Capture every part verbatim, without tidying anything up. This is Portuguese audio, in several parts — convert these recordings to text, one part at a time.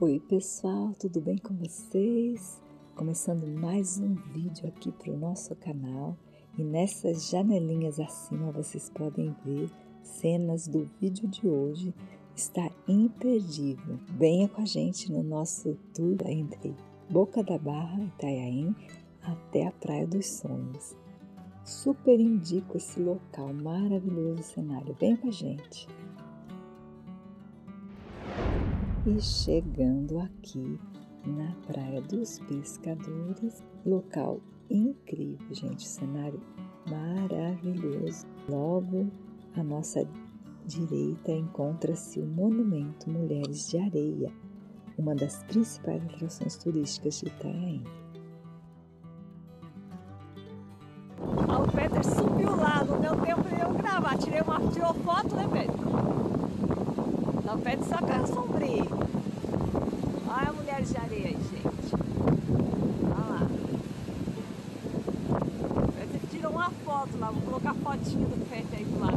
Oi pessoal, tudo bem com vocês? Começando mais um vídeo aqui para o nosso canal e nessas janelinhas acima vocês podem ver cenas do vídeo de hoje. Está imperdível. Venha com a gente no nosso tour entre Boca da Barra, Itanhaém, até a Praia dos Sonhos. Super indico esse local, maravilhoso cenário. Vem com a gente. E chegando aqui na Praia dos Pescadores, local incrível, gente, cenário maravilhoso. Logo à nossa direita encontra-se o Monumento Mulheres de Areia, uma das principais atrações turísticas de Itanhaém. Ah, o Peter subiu lá, no meu tempo eu gravar, tirei uma tirou foto, né, Peter? Não, Peter só quer sombrio. Olha a Mulheres de Areia aí, gente. Olha lá. O Peter tirou uma foto lá, vou colocar a fotinha do Peter aí do lado.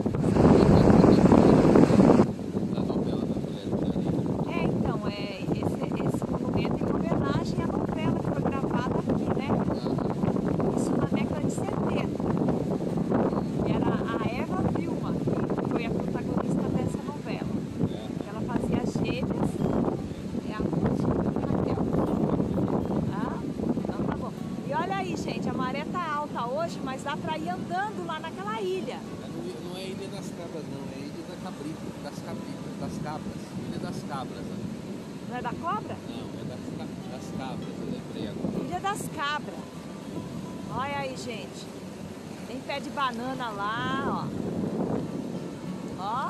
Da novela da Mulheres de Areia. É, então, é, esse, esse monumento é em homenagem à novela que foi gravada aqui, né? Isso na década de setenta. Era a Eva Vilma, que foi a protagonista dessa novela. Ela fazia as gêmeas, é a Ruth e a Raquel. Ah, então tá bom. E olha aí, gente, a maré tá alta hoje, mas dá pra ir andando lá naquela ilha. Não é Ilha das Cabras, não, é Ilha da Cabrita, das Cabritas, das Cabras, Ilha das Cabras. Né? Não é da cobra? Não, é das, das Cabras, eu lembrei agora. Ilha das Cabras. Olha aí, gente. Tem pé de banana lá, ó. Ó.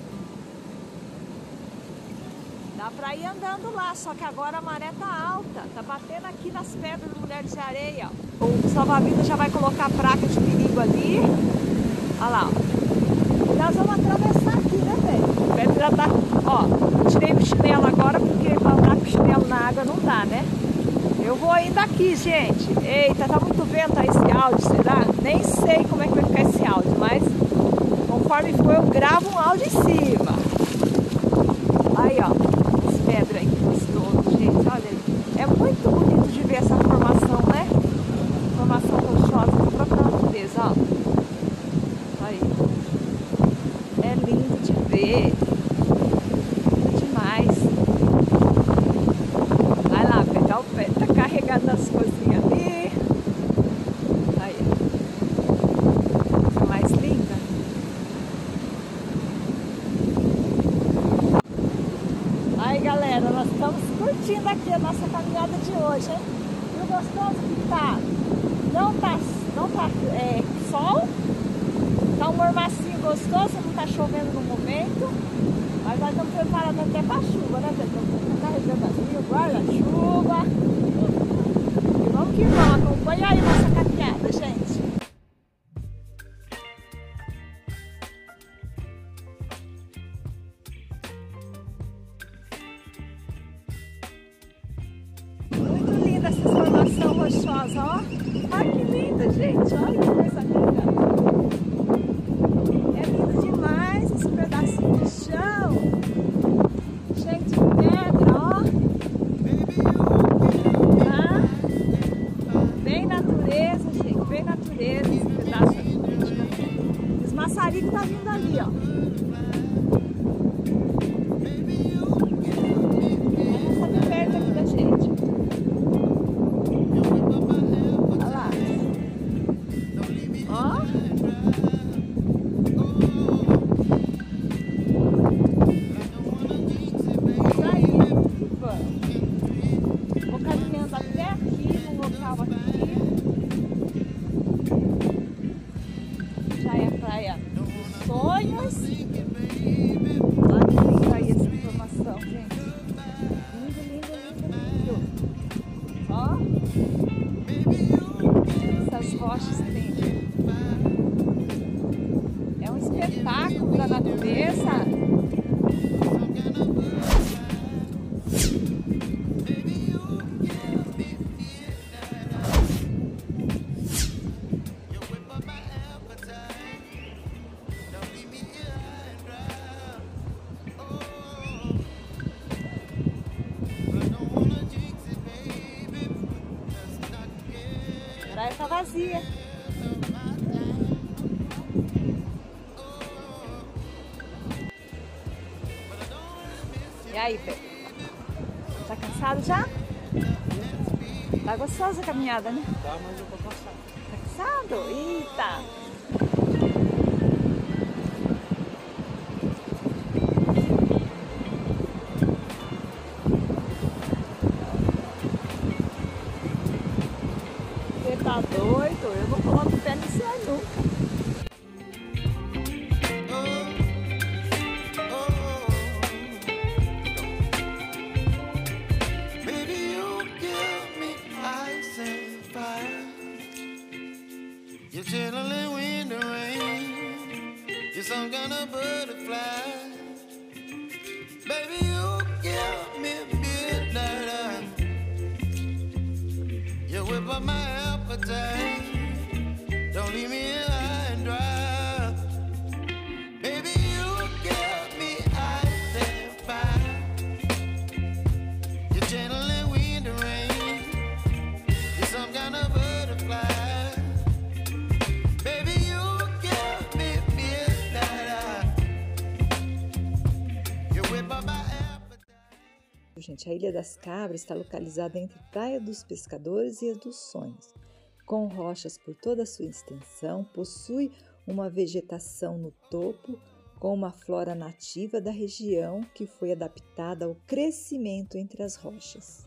Dá pra ir andando lá, só que agora a maré tá alta. Tá batendo aqui nas pedras do Mulheres de Areia, ó. O salva-vidas já vai colocar a placa de perigo ali. Olha lá, ó. E nós vamos atravessar aqui, né, velho? O Pedro já tá... Ó, tirei o chinelo agora porque pra andar com o chinelo na água não dá, né? Eu vou ainda aqui, gente. Eita, tá muito vento aí esse áudio, será? Nem sei como é que vai ficar esse áudio, mas conforme for eu gravo um áudio em cima. Aí, ó, as pedras aí, gostoso, gente, olha aí. É muito bonito de ver essa formação, né? Formação rochosa da própria natureza, ó. Aí. É lindo de ver. Demais. Vai lá, pegar o pé. Tá carregado nas coisinhas ali. Aí. Coisa mais linda. Aí, galera, nós estamos curtindo aqui a nossa caminhada de hoje, hein? E o gostoso que tá? Não tá, não tá é, sol. Tá um mormacinho gostoso, não tá chovendo no momento. Mas nós estamos preparados até pra chuva, né, Pedro? Estamos carregando assim o guarda-chuva. E vamos que vamos, acompanha aí nossa caminhada, gente. Muito linda essa formação rochosa, ó. Olha que linda, gente. Olha que coisa linda. É lindo demais esse pedacinho de chão. Cheio de pedra, ó. Tá? Bem natureza, gente. Bem natureza esse pedaço aqui. Os maçaricos tá vindo ali, ó. Vamos saber perto aqui da gente. Olha lá. Ó. fazia. E aí, Pedro? Tá cansado já? Tá gostosa a caminhada, né? Tá, mas eu tô cansado. Tá cansado? Eita! Você tá doido? Eu vou colocar o pé nesse ar nunca. You're chilling in the rain. You're some kind of butterfly. Baby, you give me midnight. You whip up my appetite. Don't leave me here high and dry. Baby, you give me ice and fire. You're channeling wind and rain. You're some kind of butterfly. Gente, a Ilha das Cabras está localizada entre Praia dos Pescadores e a dos Sonhos. Com rochas por toda a sua extensão, possui uma vegetação no topo com uma flora nativa da região que foi adaptada ao crescimento entre as rochas.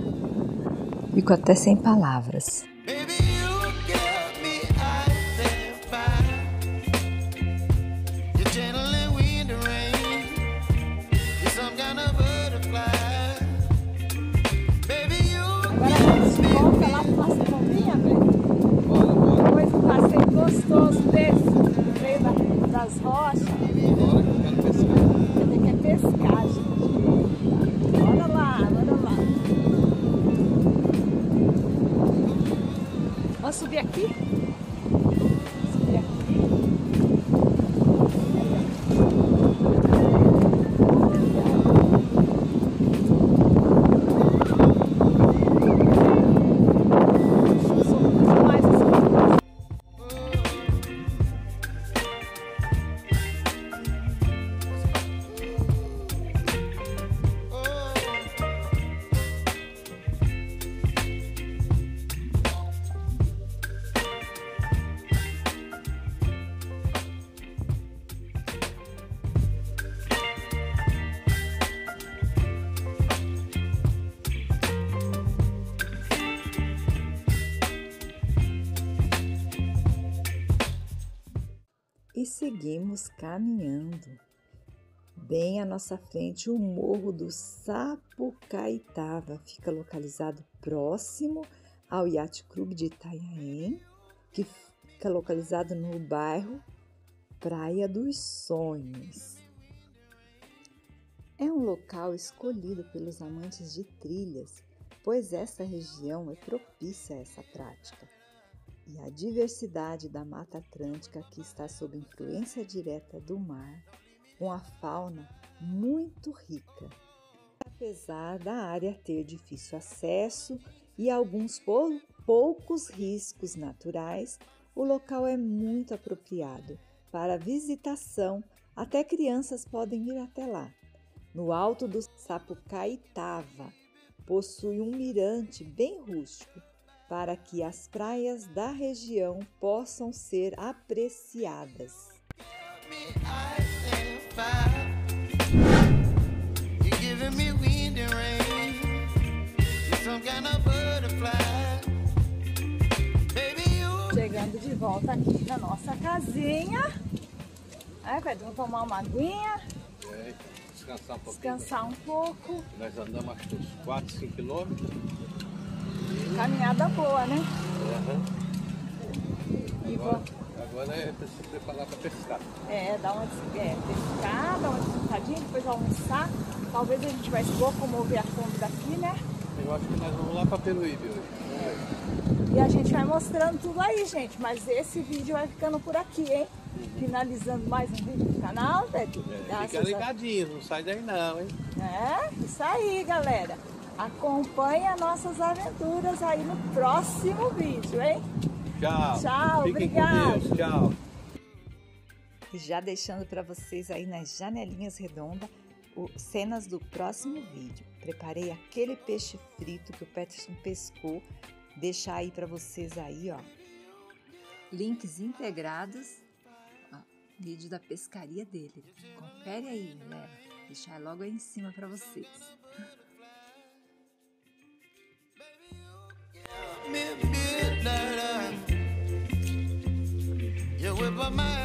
Fico até sem palavras. Baby, you give me ice and seguimos caminhando. Bem à nossa frente, o Morro do Sapucaitava fica localizado próximo ao Yacht Club de Itanhaém, que fica localizado no bairro Praia dos Sonhos. É um local escolhido pelos amantes de trilhas, pois essa região é propícia a essa prática. E a diversidade da Mata Atlântica aqui está sob influência direta do mar, com a fauna muito rica. Apesar da área ter difícil acesso e alguns pou- poucos riscos naturais, o local é muito apropriado para visitação, até crianças podem ir até lá. No alto do Sapucaitava, possui um mirante bem rústico, para que as praias da região possam ser apreciadas. Chegando de volta aqui na nossa casinha. É, Pedro, vamos tomar uma aguinha. É, descansar um pouquinho. Descansar um pouco. Nós andamos acho que uns quatro, cinco quilômetros. Caminhada boa, né? Uhum. E Agora, vou... agora é para se preparar para pescar. É, dar uma é, pescar, dar uma descansadinha, depois almoçar. Talvez a gente vai se locomover a fundo daqui, né? Eu acho que nós vamos lá para Peruíbe hoje. É. E a gente vai mostrando tudo aí, gente. Mas esse vídeo vai ficando por aqui, hein? Uhum. Finalizando mais um vídeo do canal, Beto. É, fica ligadinho, não sai daí não, hein? É, isso aí, galera. Acompanhe as nossas aventuras aí no próximo vídeo, hein? Tchau. Tchau, Fiquem obrigado. com Deus. Tchau. Já deixando para vocês aí nas janelinhas redondas o, cenas do próximo vídeo. Preparei aquele peixe frito que o Peterson pescou. Deixar aí para vocês aí, ó. Links integrados. Ó, vídeo da pescaria dele. Confere aí, galera. Deixar logo aí em cima para vocês. You whip up my